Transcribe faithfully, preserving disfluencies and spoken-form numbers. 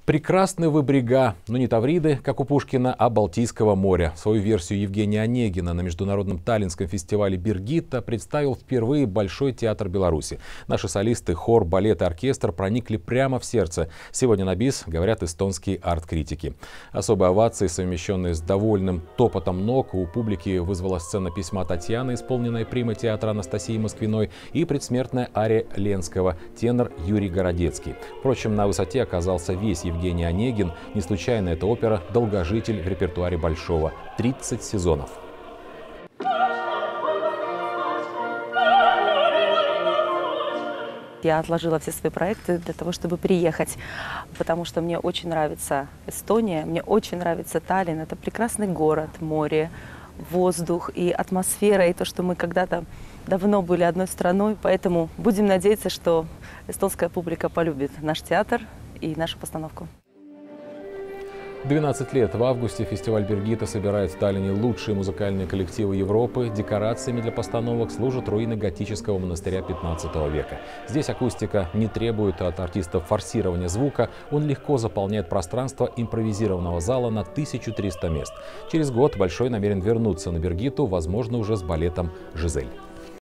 Прекрасны вы брега, но не Тавриды, как у Пушкина, а Балтийского моря. Свою версию Евгения Онегина на международном таллинском фестивале «Биргитта» представил впервые Большой театр Беларуси. Наши солисты, хор, балет и оркестр проникли прямо в сердце. Сегодня на бис говорят эстонские арт-критики. Особые овации, совмещенные с довольным топотом ног, у публики вызвала сцена письма Татьяны, исполненная примой театра Анастасии Москвиной, и предсмертная ария Ленского, тенор Юрий Городецкий. Впрочем, на высоте оказался весь Евгений Онегин. Не случайно эта опера – долгожитель в репертуаре Большого. тридцать сезонов. Я отложила все свои проекты для того, чтобы приехать, потому что мне очень нравится Эстония, мне очень нравится Таллин. Это прекрасный город, море, воздух и атмосфера, и то, что мы когда-то давно были одной страной. Поэтому будем надеяться, что эстонская публика полюбит наш театр и нашу постановку. двенадцать лет. В августе фестиваль «Биргитта» собирает в Таллине лучшие музыкальные коллективы Европы. Декорациями для постановок служат руины готического монастыря пятнадцатого века. Здесь акустика не требует от артистов форсирования звука. Он легко заполняет пространство импровизированного зала на тысячу триста мест. Через год Большой намерен вернуться на «Биргитту», возможно, уже с балетом «Жизель».